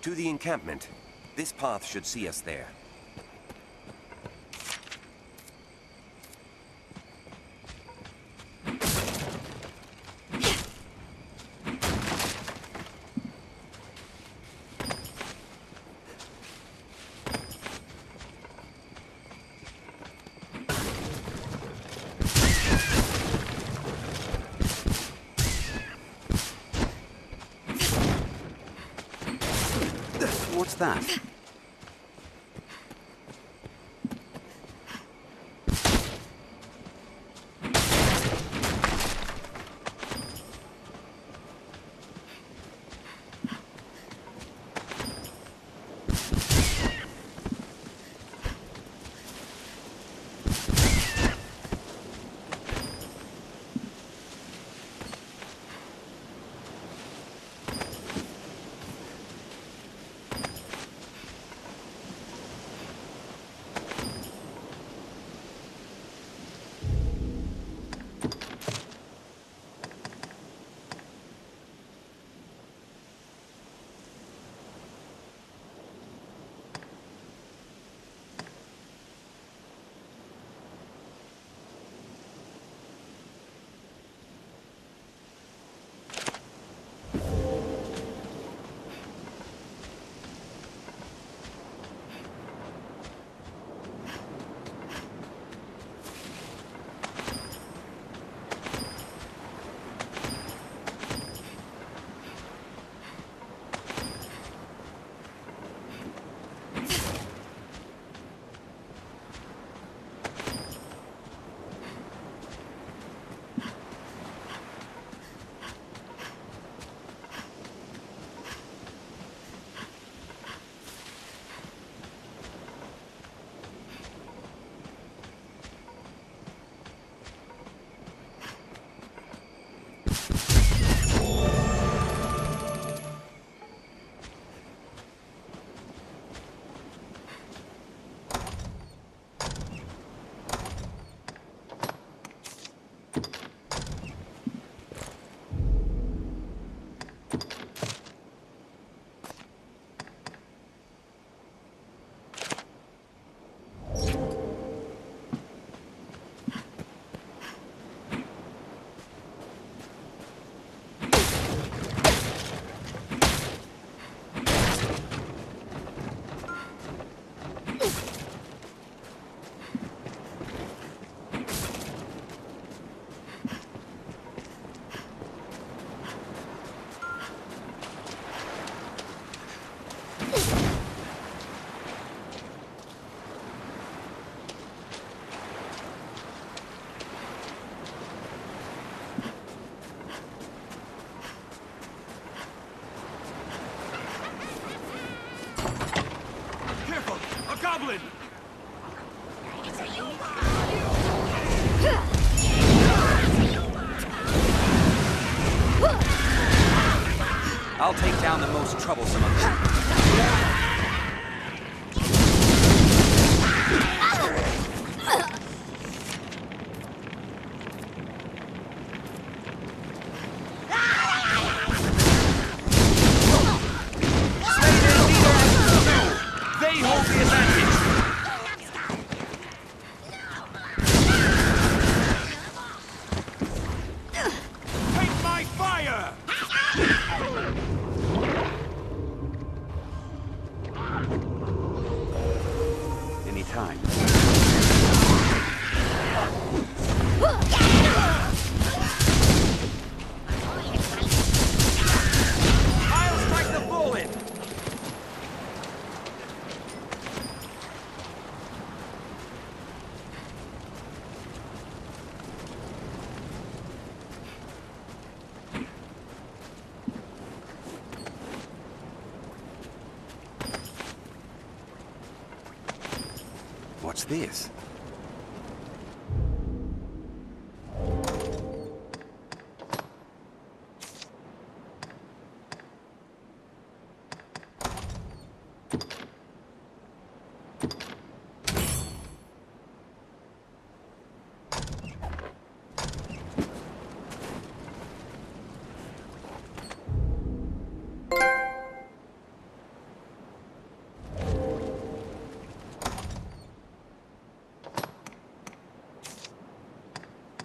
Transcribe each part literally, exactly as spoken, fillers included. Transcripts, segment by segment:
To the encampment. This path should see us there. What's that? Goblin! I'll take down the most troublesome of them. Anytime. I'll strike the bullet! What's this?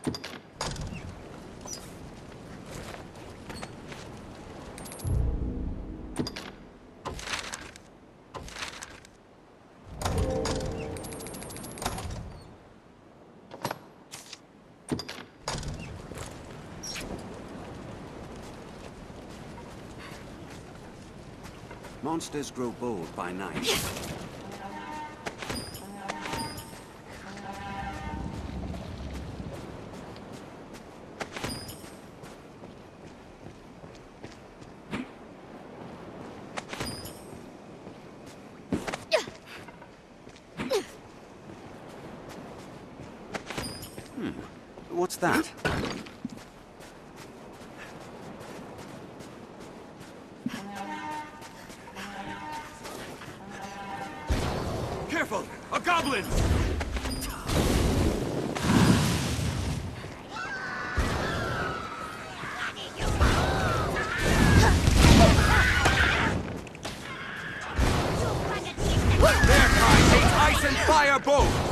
Monsters grow bold by night. Hmm. What's that? Careful! A goblin! Their kind hates ice and fire both!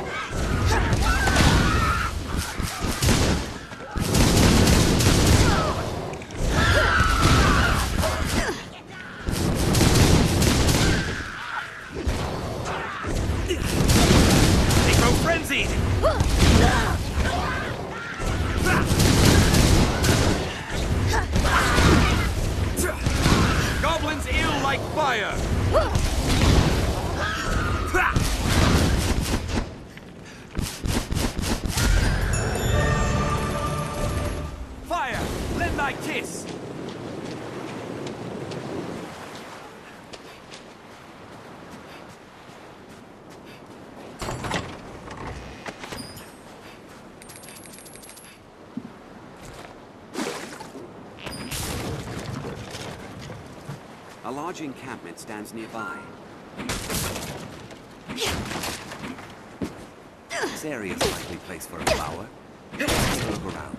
They grow frenzied! Goblins ill like fire! Fire! Lend thy kiss! A large encampment stands nearby. This area is a likely place for a flower. Let's look around.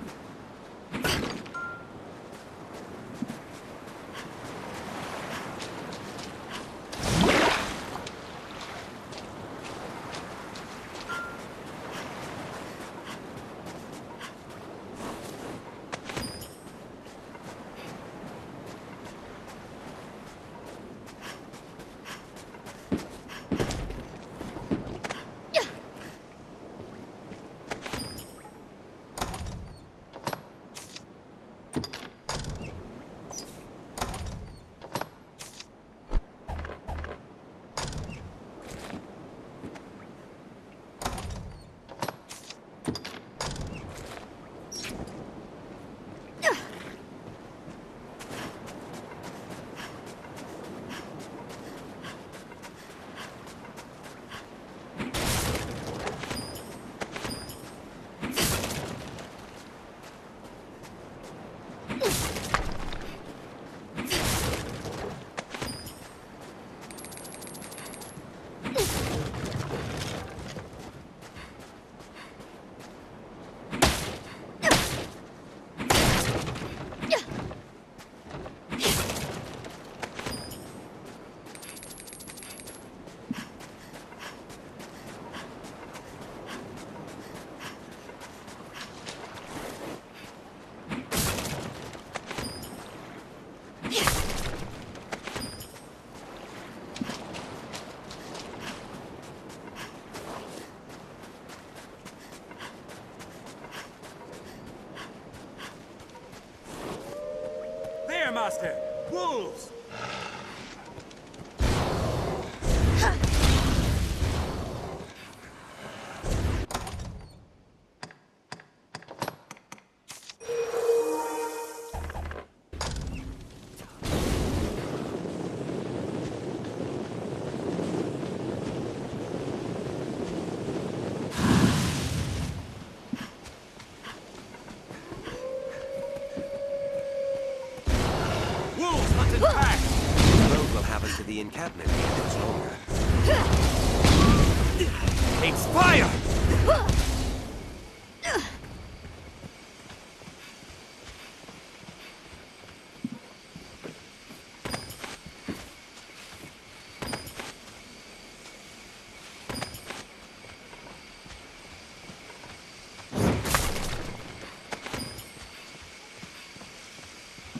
There, Master! Wolves! The road will have us to the encampment much longer. Hates fire!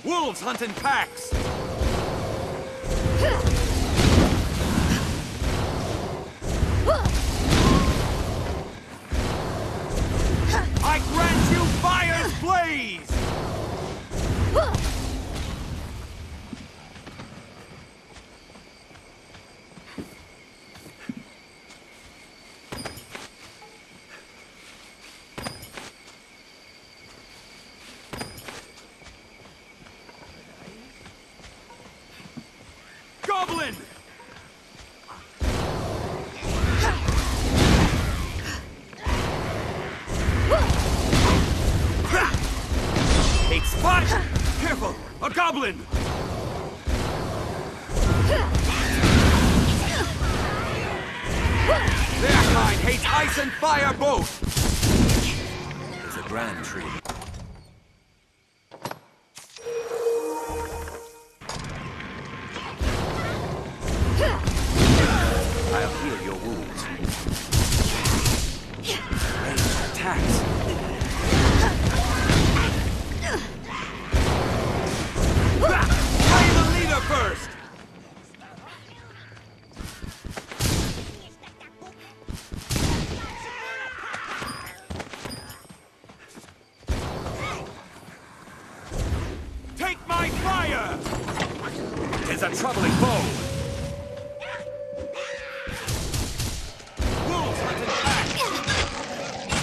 Wolves hunt in packs! I grant you fire's blaze! Goblin! Hates fire! Careful! A goblin! Their kind hates ice and fire both! It's a grand tree. I'll heal your wounds. Ranged attacks. Play the leader first! Take my fire! It's a troubling foe. Wolves hunt in packs!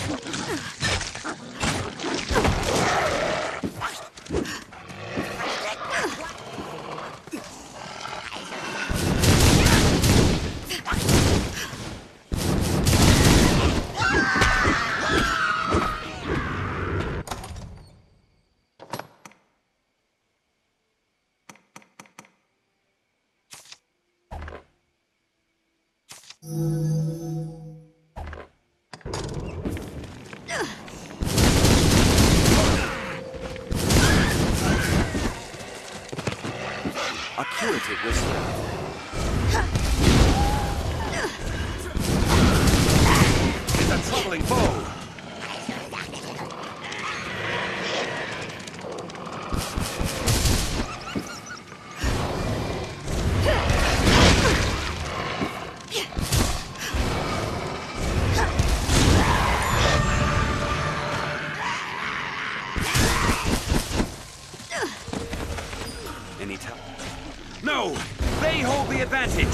A curative will serve. It's a troubling foe. Any time. No! They hold the advantage!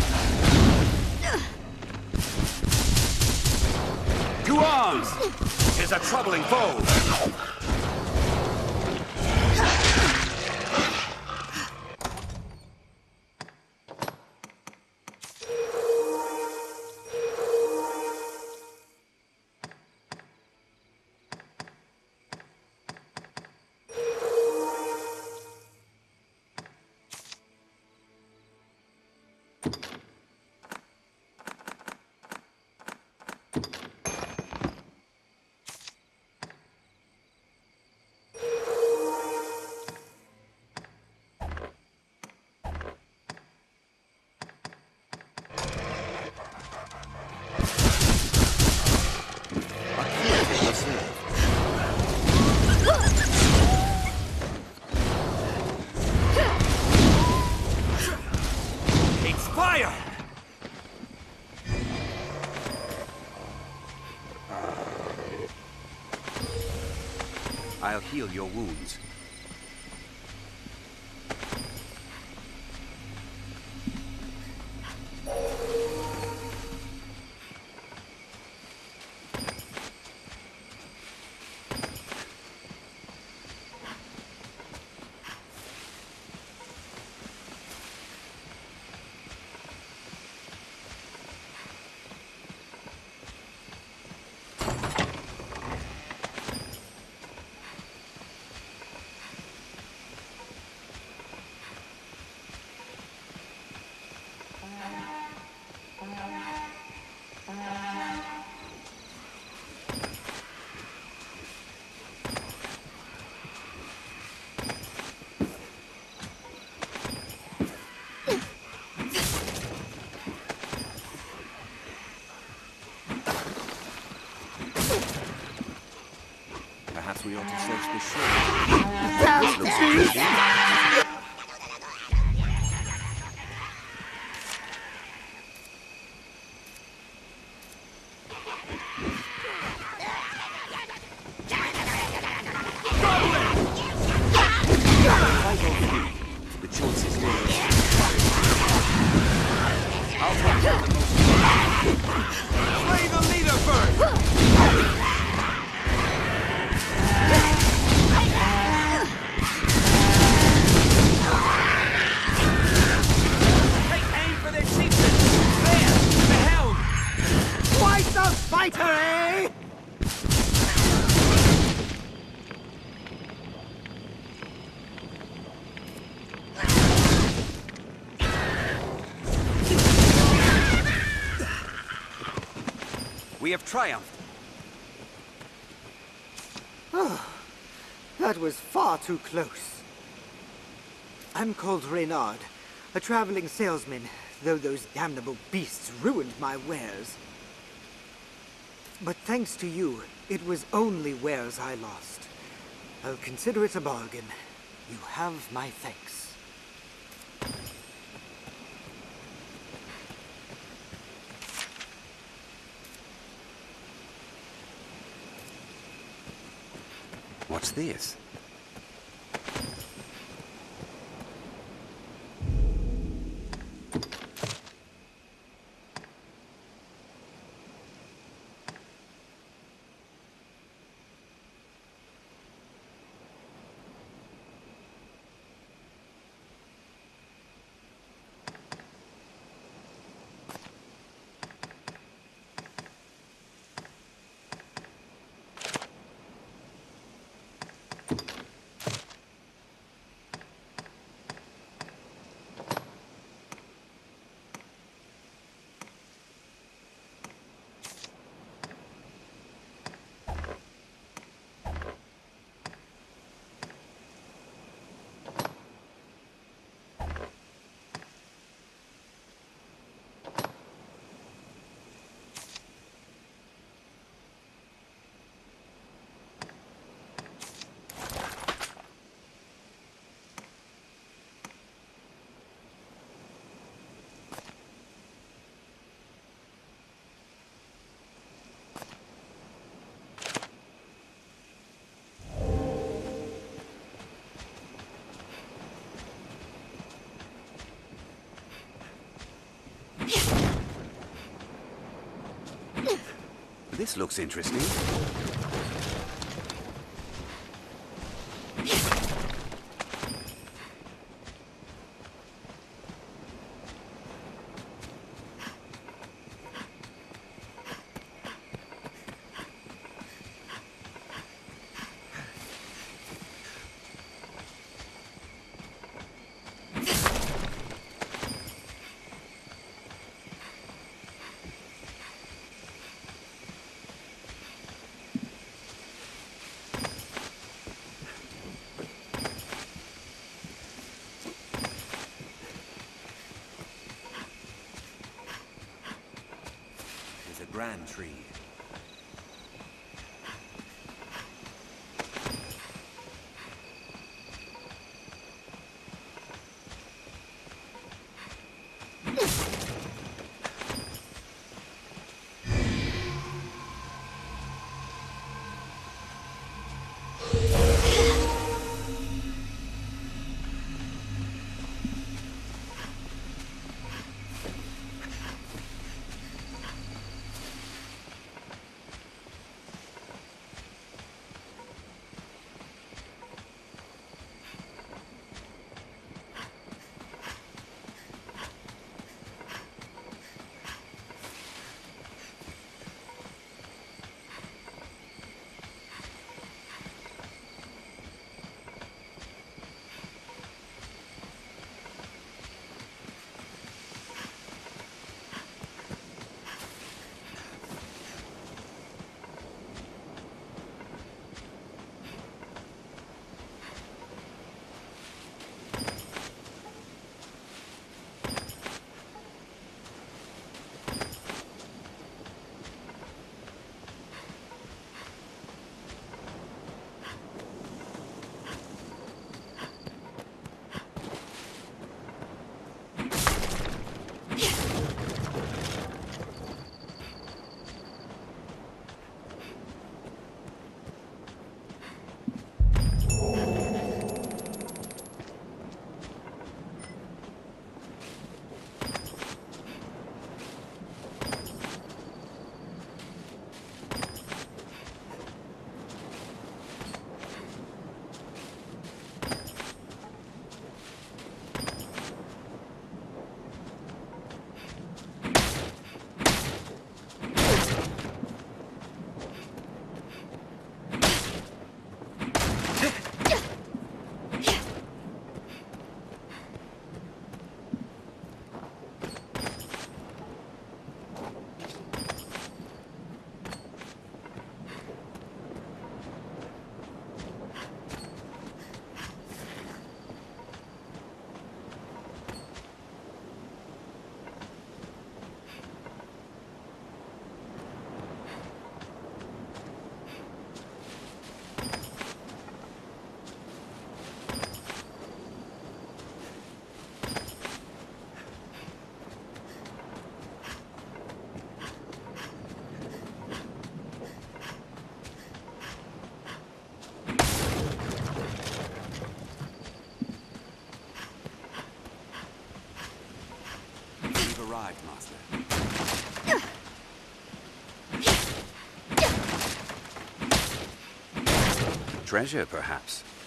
To arms! It's a troubling foe. Hates fire! I'll heal your wounds. Perhaps we ought to search the shore. This looks interesting. The choice is yours. I'll take down the most... Slay the leader first! Take aim for their chieftain! There! The helm! Quite the fighter, eh? We have triumphed. That was far too close. I'm called Reynard, a traveling salesman, though those damnable beasts ruined my wares. But thanks to you, it was only wares I lost. I'll consider it a bargain. You have my thanks. What's this? This looks interesting. Grand tree. arrived, Master. Treasure, perhaps.